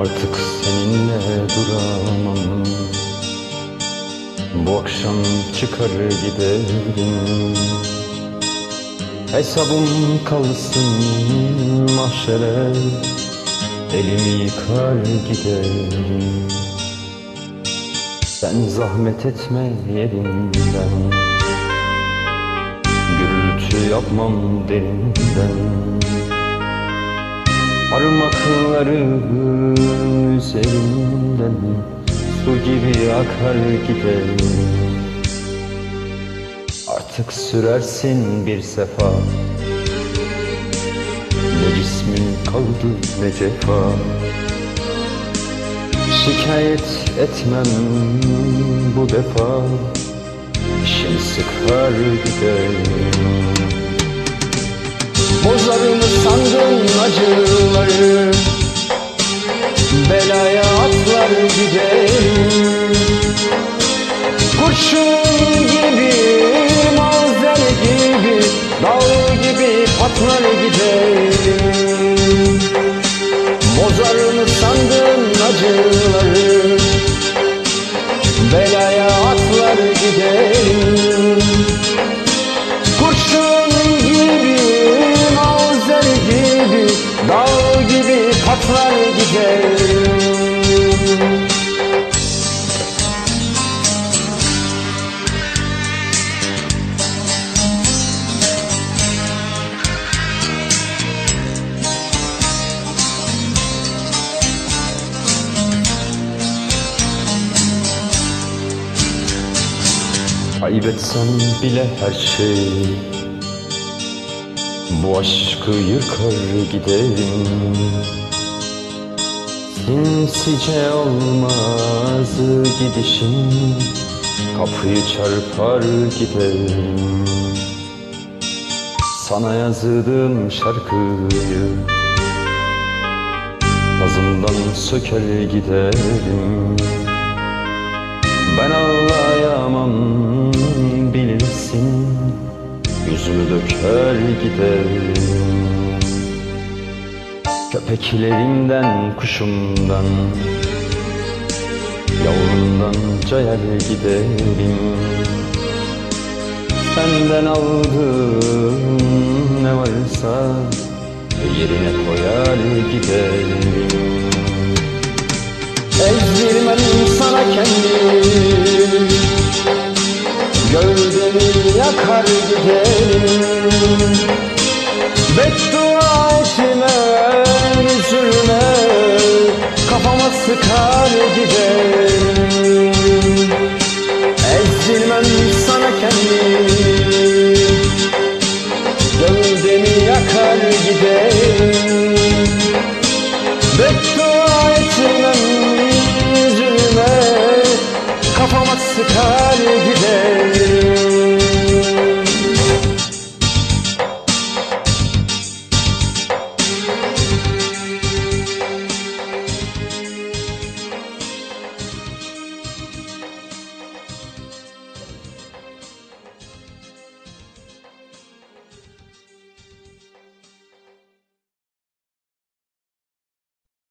Artık seninle duramam. Bu akşam çıkar giderim. Hesabım kalsın mahşere, elimi yıkar giderim. Sen zahmet etme yerinden, gürültü yapmam derinden. Parmakların üzerinden su gibi akar giderim. Artık sürersin bir sefa, ne cismin kaldı ne cefa. Şikayet etmem bu defa, işin sıkar giderim. Bozarım sandın acıları, belaya atlar giderim. Kurşun gibi, mazer gibi, dağ gibi patlar giderim. Bozarım sandın acıları, belaya atlar giderim. Kurşun gibi, mazer gibi, dağ gibi patlar giderim. Kaybetsem bile her şey, bu aşkı yıkar giderim. Sinsice olmaz gidişim, kapıyı çarpar giderim. Sana yazdığım şarkıyı tazımdan söker giderim. Ben ağlayamam bilirsin, yüzümü döker giderim. Köpeklerinden, kuşumdan, yavrumdan cayar giderim. Senden aldığım ne varsa yerine koyar giderim. Ezdirmem sana kendimi, gövdemi yakar giderim. Beddua etme, üzülme, kafama sıkar giderim. Ezdirmem sana kendimi, gövdemi yakar giderim.